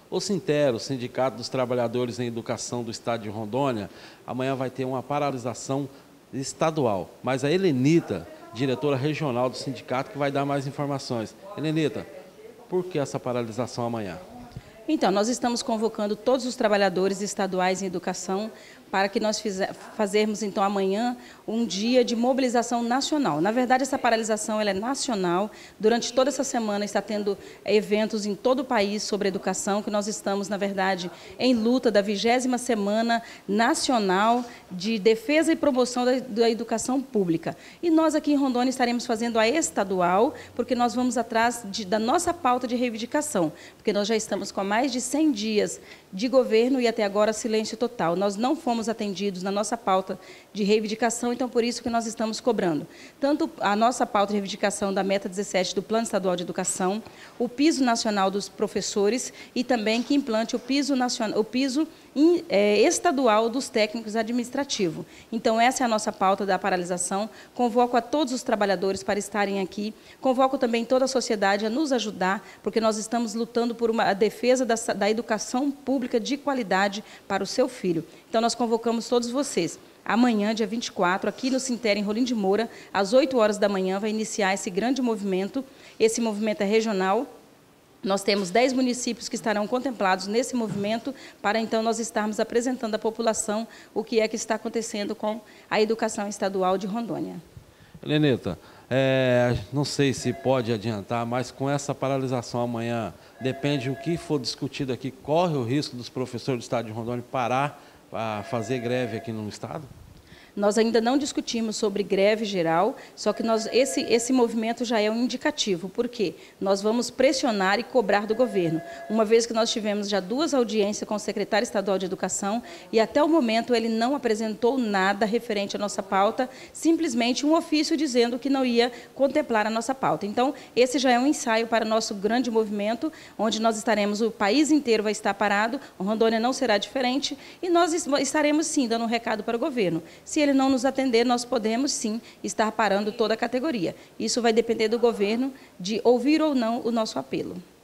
O Sintero, o Sindicato dos Trabalhadores em Educação do Estado de Rondônia, amanhã vai ter uma paralisação estadual. Mas a Helenita, diretora regional do sindicato, que vai dar mais informações. Helenita, por que essa paralisação amanhã? Então, nós estamos convocando todos os trabalhadores estaduais em educação para que nós fazermos, então, amanhã um dia de mobilização nacional. Na verdade, essa paralisação ela é nacional. Durante toda essa semana está tendo eventos em todo o país sobre educação, que nós estamos, na verdade, em luta da 20ª Semana Nacional de Defesa e Promoção da Educação Pública. E nós aqui em Rondônia estaremos fazendo a estadual, porque nós vamos atrás da nossa pauta de reivindicação, porque nós já estamos com mais de 100 dias de governo e até agora silêncio total. Nós não fomos atendidos na nossa pauta de reivindicação, então por isso que nós estamos cobrando. Tanto a nossa pauta de reivindicação da Meta 17 do Plano Estadual de Educação, o piso nacional dos professores e também que implante o piso estadual dos técnicos administrativos. Então essa é a nossa pauta da paralisação. Convoco a todos os trabalhadores para estarem aqui, convoco também toda a sociedade a nos ajudar, porque nós estamos lutando por a defesa da educação pública de qualidade para o seu filho. Então nós convocamos todos vocês. Amanhã, dia 24, aqui no Sintero, em Rolim de Moura, às 8 horas da manhã, vai iniciar esse grande movimento. Esse movimento é regional. Nós temos 10 municípios que estarão contemplados nesse movimento, para então nós estarmos apresentando à população o que é que está acontecendo com a educação estadual de Rondônia. Helenita, não sei se pode adiantar, mas com essa paralisação amanhã, depende do que for discutido aqui, corre o risco dos professores do Estado de Rondônia parar para fazer greve aqui no Estado? Nós ainda não discutimos sobre greve geral, só que esse movimento já é um indicativo. Por quê? Nós vamos pressionar e cobrar do governo, uma vez que nós tivemos já 2 audiências com o secretário estadual de Educação e até o momento ele não apresentou nada referente à nossa pauta, simplesmente um ofício dizendo que não ia contemplar a nossa pauta. Então, esse já é um ensaio para nosso grande movimento, onde nós estaremos, o país inteiro vai estar parado, Rondônia não será diferente, e nós estaremos sim dando um recado para o governo. Se ele não nos atender, nós podemos sim estar parando toda a categoria. Isso vai depender do governo de ouvir ou não o nosso apelo.